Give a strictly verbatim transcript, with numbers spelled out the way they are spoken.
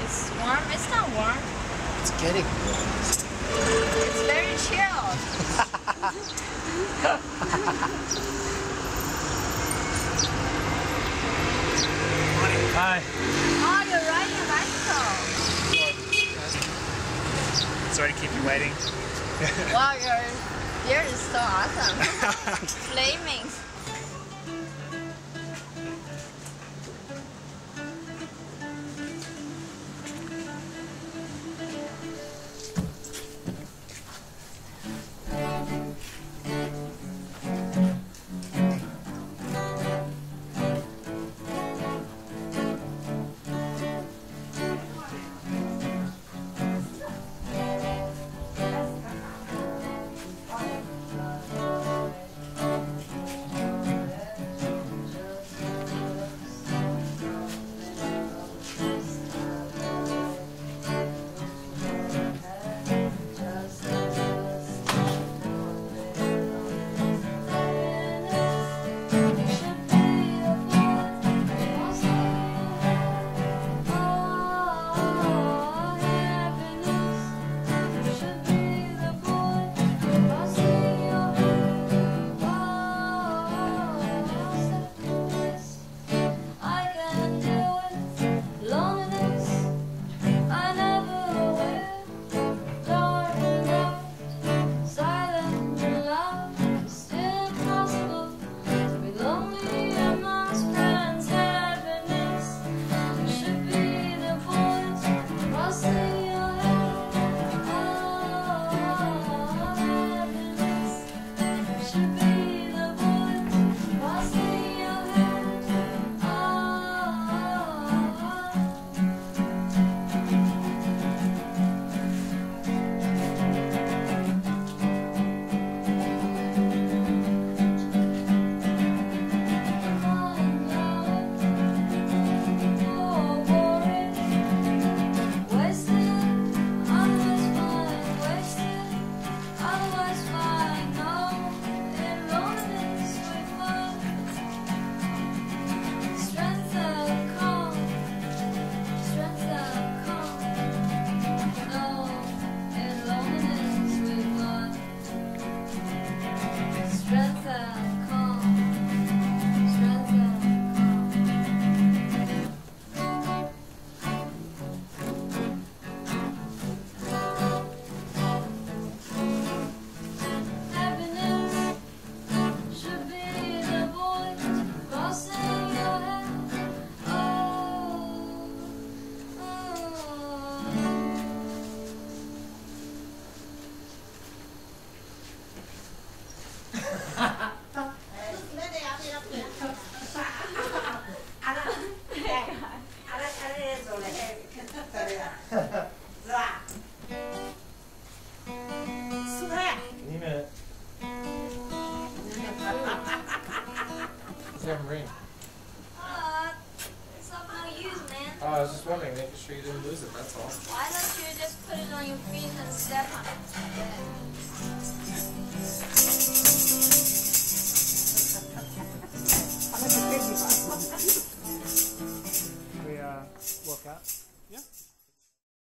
It's warm. It's not warm. It's getting warm. It's very chill. Hi. Oh, you're riding a bicycle. Sorry to keep you waiting. Wow, your beard is so awesome. Flaming. Ring. Uh, it's of no use, man. Oh, I was just wondering, making sure you didn't lose it, that's all. Why don't you just put it on your feet and step on it?